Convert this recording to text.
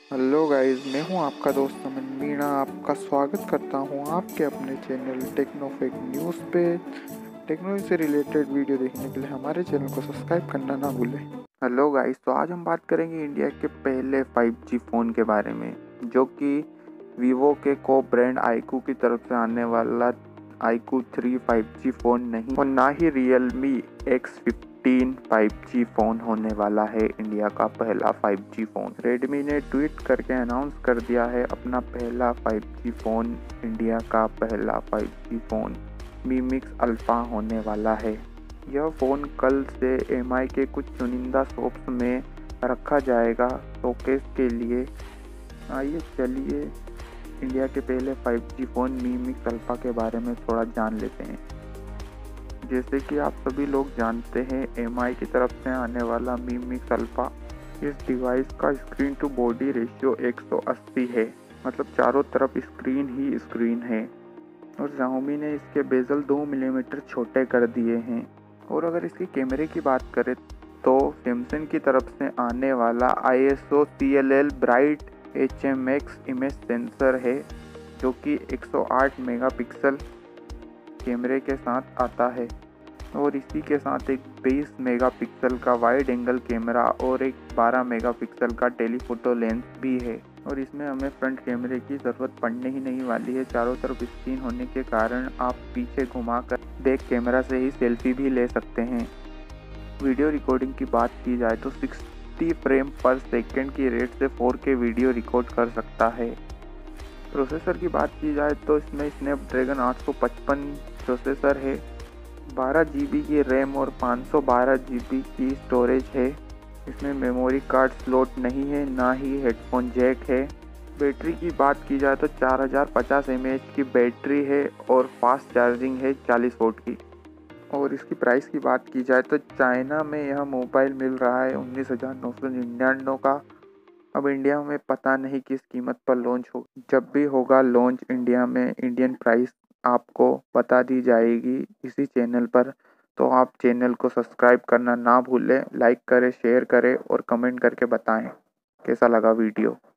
Hello guys, मैं हूं आपका दोस्त अमन मीणा। आपका स्वागत करता हूं आपके अपने चैनल टेक्नोफेक न्यूज़ पे। टेक्नोलॉजी से रिलेटेड वीडियो देखने के लिए हमारे चैनल को सब्सक्राइब करना ना भूलें। हेलो गाइस, तो आज हम बात करेंगे इंडिया के पहले 5G फ़ोन के बारे में, जो कि वीवो के को ब्रांड आईकू की तरफ से आने वाला iQOO 3 5G फ़ोन नहीं और ना ही Realme X15 5G फ़ोन होने वाला है। इंडिया का पहला 5G फ़ोन रेडमी ने ट्वीट करके अनाउंस कर दिया है अपना पहला 5G फ़ोन। इंडिया का पहला 5G phone Mi Mix alpha होने वाला है। यह फ़ोन कल से MI के कुछ चुनिंदा शॉप्स में रखा जाएगा शोकेस के लिए। आइए चलिए इंडिया के पहले 5G phone Mi Mix alpha के बारे में थोड़ा जान लेते हैं। जैसे कि आप सभी लोग जानते हैं, MI की तरफ से आने वाला Mi Mix अल्फ़ा, इस डिवाइस का स्क्रीन टू बॉडी रेशियो 180 है, मतलब चारों तरफ स्क्रीन ही स्क्रीन है। और Xiaomi ने इसके बेजल 2 मिलीमीटर छोटे कर दिए हैं। और अगर इसके कैमरे की बात करें तो सैमसंग की तरफ से आने वाला ISO CLL bright HMX image sensor है, जो कि 108 मेगापिक्सल कैमरे के साथ आता है। और इसी के साथ एक 20 मेगापिक्सल का वाइड एंगल कैमरा और एक 12 मेगापिक्सल का टेलीफोटो लेंस भी है। और इसमें हमें फ्रंट कैमरे की ज़रूरत पड़ने ही नहीं वाली है। चारों तरफ स्क्रीन होने के कारण आप पीछे घुमाकर बैक कैमरा से ही सेल्फी भी ले सकते हैं। वीडियो रिकॉर्डिंग की बात की जाए तो 60 फ्रेम पर सेकंड की रेट से 4K वीडियो रिकॉर्ड कर सकता है। प्रोसेसर की बात की जाए तो इसमें स्नैपड्रैगन 855 प्रोसेसर है, 12 GB की रैम और 512 GB की स्टोरेज है। इसमें मेमोरी कार्ड स्लॉट नहीं है, ना ही हेडफोन जैक है। बैटरी की बात की जाए तो 4050 mAh की बैटरी है और फास्ट चार्जिंग है 40 वोट की। और इसकी प्राइस की बात की जाए तो चाइना में यह मोबाइल मिल रहा है 19,999 का। अब इंडिया में पता नहीं किस कीमत पर लॉन्च हो। जब भी होगा लॉन्च इंडिया में, इंडियन प्राइस आपको बता दी जाएगी इसी चैनल पर। तो आप चैनल को सब्सक्राइब करना ना भूलें, लाइक करें, शेयर करें और कमेंट करके बताएं कैसा लगा वीडियो।